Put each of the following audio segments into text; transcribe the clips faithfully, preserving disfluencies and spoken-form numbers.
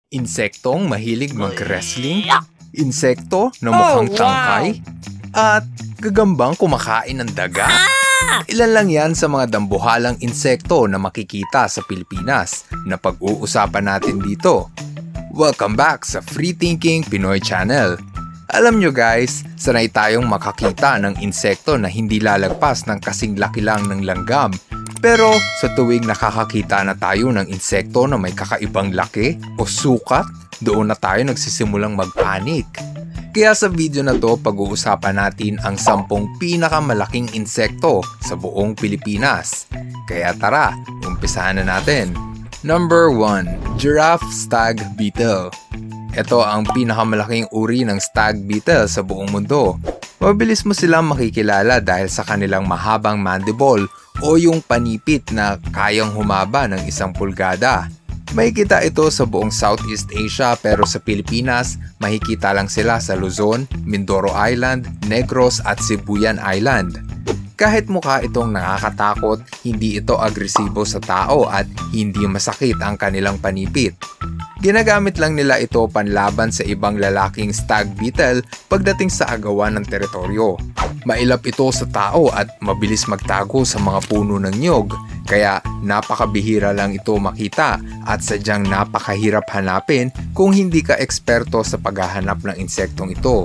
Insektong mahilig mag-wrestling, insekto na mukhang tangkay, at gagambang kumakain ng daga. Ilan lang yan sa mga dambuhalang insekto na makikita sa Pilipinas na pag-uusapan natin dito. Welcome back sa Free Thinking Pinoy Channel. Alam nyo guys, sanay tayong makakita ng insekto na hindi lalagpas ng kasing laki lang ng langgam. Pero sa tuwing nakakakita na tayo ng insekto na may kakaibang laki o sukat, doon na tayo nagsisimulang mag-panic. Kaya sa video na to, pag-uusapan natin ang sampung pinakamalaking insekto sa buong Pilipinas. Kaya tara, umpisahan na natin. Number one. Giraffe Stag Beetle. Ito ang pinakamalaking uri ng stag beetle sa buong mundo. Mabilis mo silang makikilala dahil sa kanilang mahabang mandible o yung panipit na kayang humaba ng isang pulgada. Makikita ito sa buong Southeast Asia pero sa Pilipinas, makikita lang sila sa Luzon, Mindoro Island, Negros at Sibuyan Island. Kahit mukha itong nakakatakot, hindi ito agresibo sa tao at hindi masakit ang kanilang panipit. Ginagamit lang nila ito panlaban sa ibang lalaking stag beetle pagdating sa agawan ng teritoryo. Mailap ito sa tao at mabilis magtago sa mga puno ng niyog, kaya napakabihira lang ito makita at sadyang napakahirap hanapin kung hindi ka eksperto sa paghahanap ng insektong ito.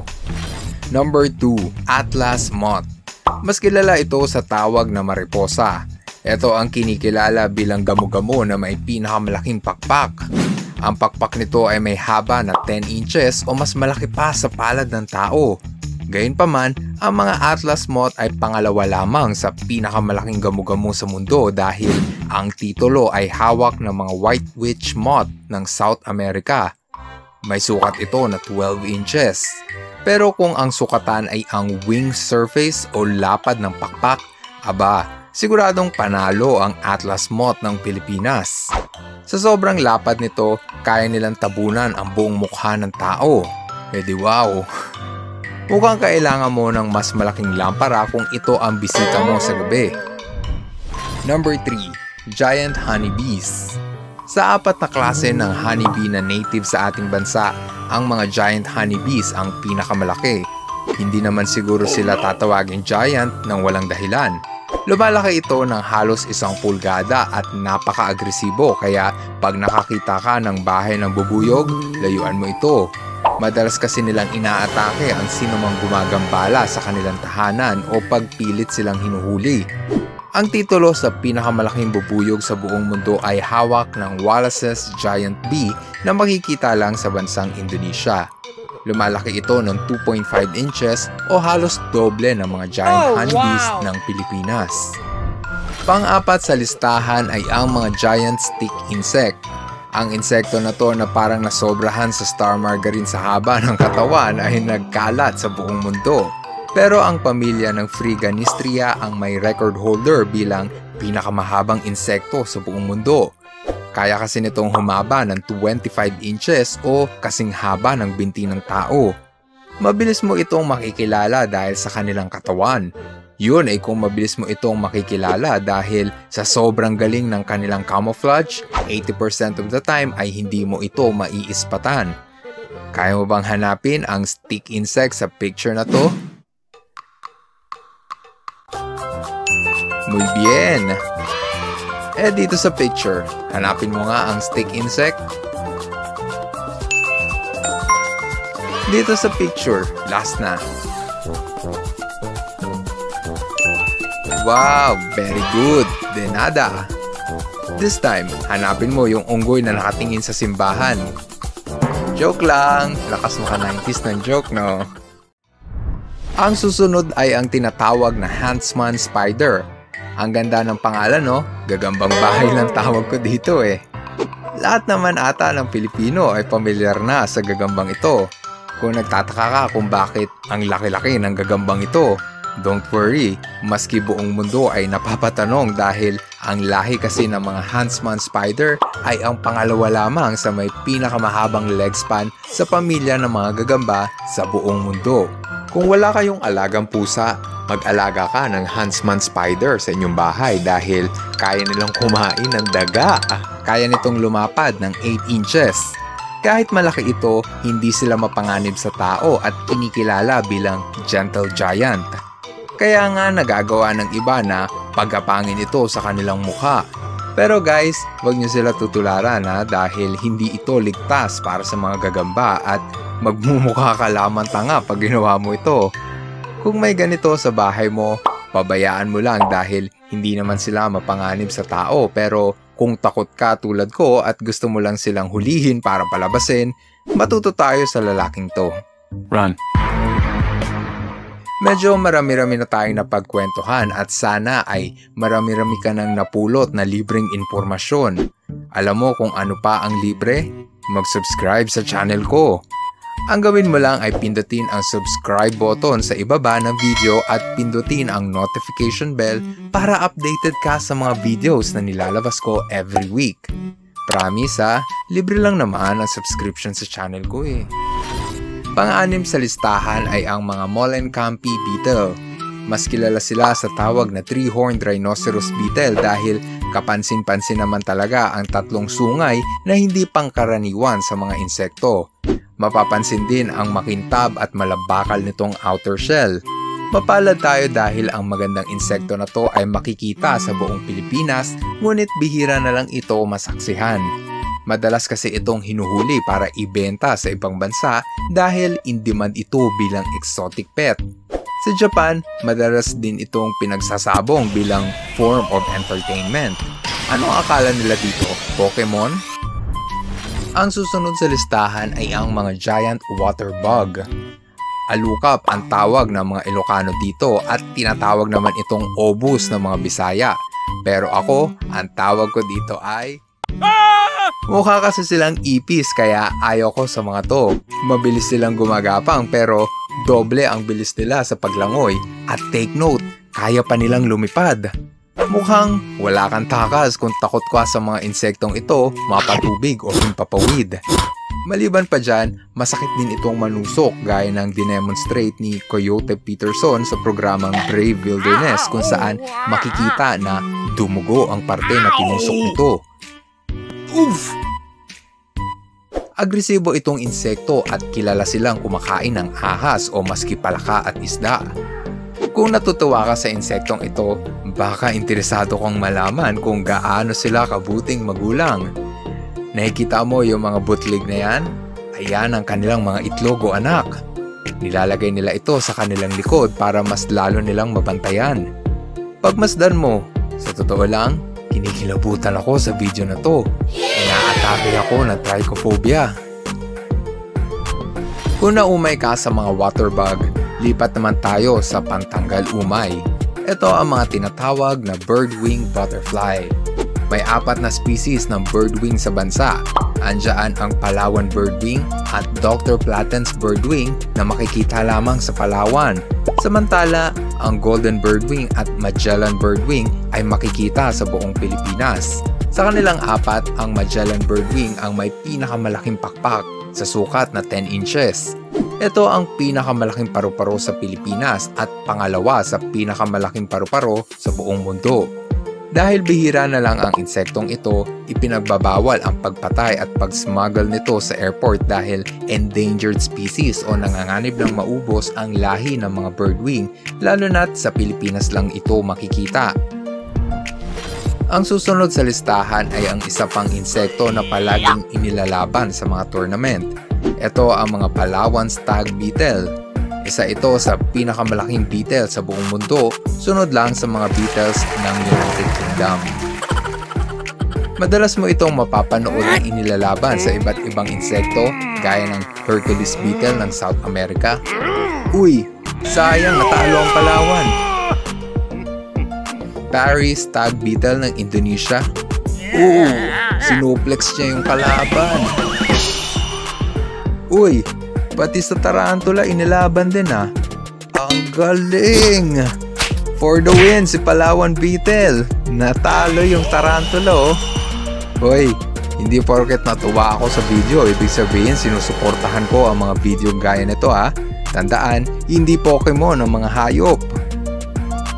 Number two. Atlas Moth. Mas kilala ito sa tawag na mariposa. Ito ang kinikilala bilang gamo-gamo na may pinakamalaking pakpak. Ang pakpak nito ay may haba na ten inches o mas malaki pa sa palad ng tao. Gayunpaman, ang mga atlas moth ay pangalawa lamang sa pinakamalaking gamo-gamo sa mundo dahil ang titulo ay hawak ng mga white witch moth ng South America. May sukat ito na twelve inches. Pero kung ang sukatan ay ang wing surface o lapad ng pakpak, aba, siguradong panalo ang atlas moth ng Pilipinas. Sa sobrang lapad nito, kaya nilang tabunan ang buong mukha ng tao. E di wow! Mukhang kailangan mo ng mas malaking lampara kung ito ang bisita mo sa gabi. Number three. Giant Honeybees. Sa apat na klase ng honeybee na native sa ating bansa, ang mga giant honeybees ang pinakamalaki. Hindi naman siguro sila tatawagin giant nang walang dahilan. Lumalaki ito ng halos isang pulgada at napaka-agresibo kaya pag nakakita ka ng bahay ng bubuyog, layuan mo ito. Madalas kasi nilang inaatake ang sinumang gumagambala sa kanilang tahanan o pagpilit silang hinuhuli. Ang titulo sa pinakamalaking bubuyog sa buong mundo ay hawak ng Wallace's Giant Bee na makikita lang sa bansang Indonesia. Lumalaki ito ng two point five inches o halos doble ng mga giant oh, honeybees wow. ng Pilipinas. Pang-apat sa listahan ay ang mga giant stick insect. Ang insekto na to na parang nasobrahan sa star margarine sa haba ng katawan ay nagkalat sa buong mundo. Pero ang pamilya ng Phryganistria ang may record holder bilang pinakamahabang insekto sa buong mundo. Kaya kasi nitong humaba ng twenty-five inches o kasing haba ng binti ng tao. Mabilis mo itong makikilala dahil sa kanilang katawan. Yun ay kung mabilis mo itong makikilala dahil sa sobrang galing ng kanilang camouflage, eighty percent of the time ay hindi mo ito maiispatan. Kaya mo bang hanapin ang stick insect sa picture na to? Muy bien! Eh dito sa picture, hanapin mo nga ang stick insect. Dito sa picture, last na. Wow, very good. De nada. This time, hanapin mo yung unggoy na nakatingin sa simbahan. Joke lang, lakas mo ka nineties ng joke, no? Ang susunod ay ang tinatawag na huntsman spider. Ang ganda ng pangalan, no? Gagambang bahay lang tawag ko dito eh. Lahat naman ata ng Pilipino ay pamilyar na sa gagambang ito. Kung nagtataka ka kung bakit ang laki-laki ng gagambang ito, don't worry, maski buong mundo ay napapatanong dahil ang lahi kasi ng mga huntsman spider ay ang pangalawa lamang sa may pinakamahabang leg span sa pamilya ng mga gagamba sa buong mundo. Kung wala kayong alagang pusa, mag-alaga ka ng huntsman spider sa inyong bahay dahil kaya nilang kumain ng daga. Kaya nitong lumapad ng eight inches. Kahit malaki ito, hindi sila mapanganib sa tao at kinikilala bilang gentle giant. Kaya nga nagagawa ng iba na pagapangin ito sa kanilang mukha. Pero guys, wag niyo sila tutularan ha, dahil hindi ito ligtas para sa mga gagamba at magmumukha ka lamang tanga pag ginawa mo ito. Kung may ganito sa bahay mo, pabayaan mo lang dahil hindi naman sila mapanganib sa tao, pero kung takot ka tulad ko at gusto mo lang silang hulihin para palabasin, matuto tayo sa lalaking to. Run. Medyo marami-rami na tayong napagkwentuhan at sana ay marami-rami ka nang napulot na libreng impormasyon. Alam mo kung ano pa ang libre? Mag-subscribe sa channel ko. Ang gawin mo lang ay pindutin ang subscribe button sa ibaba ng video at pindutin ang notification bell para updated ka sa mga videos na nilalabas ko every week. Promise ha, libre lang naman ang subscription sa channel ko eh. Pang-anim sa listahan ay ang mga Molenkampi beetle. Mas kilala sila sa tawag na three-horned rhinoceros beetle dahil kapansin-pansin naman talaga ang tatlong sungay na hindi pangkaraniwan sa mga insekto. Mapapansin din ang makintab at malabakal nitong outer shell. Mapalad tayo dahil ang magandang insekto na to ay makikita sa buong Pilipinas, ngunit bihira na lang ito masaksihan. Madalas kasi itong hinuhuli para ibenta sa ibang bansa dahil in demand ito bilang exotic pet. Sa Japan, madalas din itong pinagsasabong bilang form of entertainment. Ano ang akala nila dito? Pokemon? Ang susunod sa listahan ay ang mga giant water bug. Alukap ang tawag ng mga Ilocano dito at tinatawag naman itong obus ng mga Bisaya. Pero ako, ang tawag ko dito ay... Mukha kasi silang ipis kaya ayaw ko sa mga to. Mabilis silang gumagapang pero doble ang bilis nila sa paglangoy. At take note, kaya pa nilang lumipad. Mukhang wala kang takas kung takot ka sa mga insektong ito, mapatubig o himpapawid. Maliban pa dyan, masakit din itong manusok gaya ng dinemonstrate ni Coyote Peterson sa programang Brave Wilderness kung saan makikita na dumugo ang parte na tinusok nito. Oof! Agresibo itong insekto at kilala silang kumakain ng ahas o maski palaka at isda. Kung natutuwa ka sa insektong ito, baka interesado kang malaman kung gaano sila kabuting magulang. Nakikita mo yung mga butlig na yan? Ayan ang kanilang mga itlog o anak. Nilalagay nila ito sa kanilang likod para mas lalo nilang mabantayan. Pagmasdan mo, sa totoo lang, kinikilabutan ako sa video na to. Inaatake ako ng trichophobia. Kung naumay ka sa mga water bug, lipat naman tayo sa pantanggal umay. Ito ang mga tinatawag na birdwing butterfly. May apat na species ng birdwing sa bansa. Andiyan ang Palawan birdwing at Doctor Platten's birdwing na makikita lamang sa Palawan. Samantala, ang golden birdwing at Magellan birdwing ay makikita sa buong Pilipinas. Sa kanilang apat, ang Magellan birdwing ang may pinakamalaking pakpak sa sukat na ten inches. Ito ang pinakamalaking paru-paro sa Pilipinas at pangalawa sa pinakamalaking paru-paro sa buong mundo. Dahil bihira na lang ang insektong ito, ipinagbabawal ang pagpatay at pag-smuggle nito sa airport dahil endangered species o nanganganib ng maubos ang lahi ng mga birdwing, lalo na't sa Pilipinas lang ito makikita. Ang susunod sa listahan ay ang isa pang insekto na palaging inilalaban sa mga tournament. Ito ang mga Palawan stag beetle. Isa ito sa pinakamalaking beetle sa buong mundo, sunod lang sa mga beetles ng United Kingdom. Madalas mo itong mapapanood na inilalaban sa iba't ibang insekto gaya ng Hercules beetle ng South America. Uy, sayang natalo ang Palawan. Paris stag beetle ng Indonesia. Oo, sinuplex niya yung kalaban. Uy, pati sa tarantula inilaban din ah. Ang galing! For the win si Palawan beetle. Natalo yung tarantula oh. Hoy, hindi porket natuwa ako sa video, ibig sabihin sinusuportahan ko ang mga video gaya nito ha. Tandaan, hindi Pokemon ang mga hayop.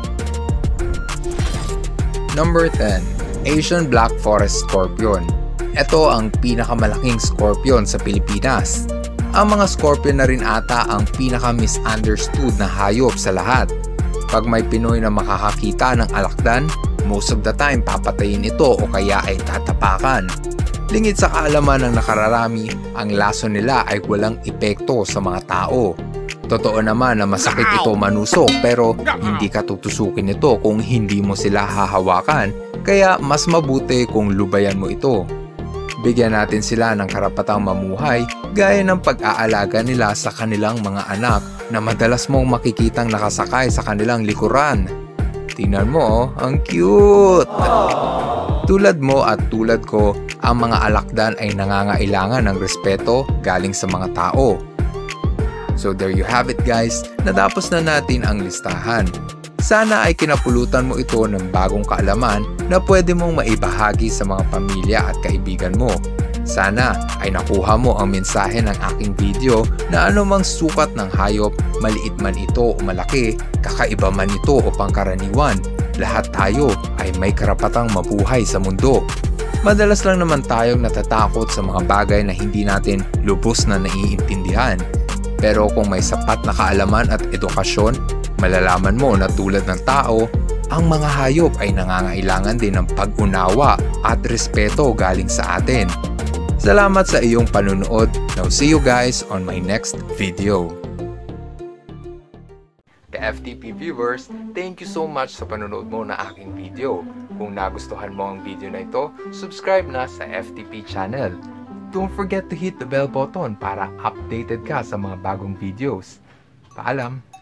Number ten. Asian Black Forest Scorpion. Ito ang pinakamalaking scorpion sa Pilipinas. Ang mga scorpion na rin ata ang pinaka-misunderstood na hayop sa lahat. Pag may Pinoy na makakakita ng alakdan, most of the time papatayin ito o kaya ay tatapakan. Lingid sa kaalaman ng nakararami, ang laso nila ay walang epekto sa mga tao. Totoo naman na masakit ito manusok pero hindi ka tutusukin ito kung hindi mo sila hahawakan, kaya mas mabuti kung lubayan mo ito. Bigyan natin sila ng karapatang mamuhay gaya ng pag-aalaga nila sa kanilang mga anak na madalas mong makikitang nakasakay sa kanilang likuran. Tingnan mo, ang cute! Tulad mo at tulad ko, ang mga alakdan ay nangangailangan ng respeto galing sa mga tao. So there you have it guys, natapos na natin ang listahan. Sana ay kinapulutan mo ito ng bagong kaalaman na pwede mong maibahagi sa mga pamilya at kaibigan mo. Sana ay nakuha mo ang mensahe ng aking video na anumang sukat ng hayop, maliit man ito o malaki, kakaiba man ito o pangkaraniwan, lahat tayo ay may karapatang mabuhay sa mundo. Madalas lang naman tayong natatakot sa mga bagay na hindi natin lubos na naiintindihan. Pero kung may sapat na kaalaman at edukasyon, malalaman mo na tulad ng tao, ang mga hayop ay nangangailangan din ng pag-unawa at respeto galing sa atin. Salamat sa iyong panunood. Now see you guys on my next video. Ka-F T P viewers, thank you so much sa panonood mo na aking video. Kung nagustuhan mo ang video na ito, subscribe na sa F T P channel. Don't forget to hit the bell button para updated ka sa mga bagong videos. Paalam!